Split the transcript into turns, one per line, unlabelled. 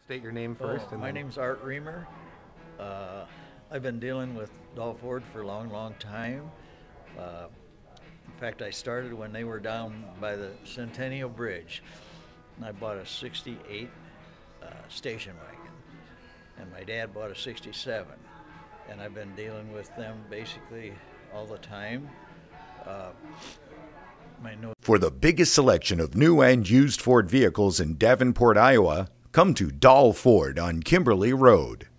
State your name first.
My name's Art Reamer. I've been dealing with Dahl Ford for a long, long time. In fact, I started when they were down by the Centennial Bridge. And I bought a 68 station wagon. And my dad bought a 67. And I've been dealing with them basically all the time.
For the biggest selection of new and used Ford vehicles in Davenport, Iowa, come to Dahl Ford on Kimberly Road.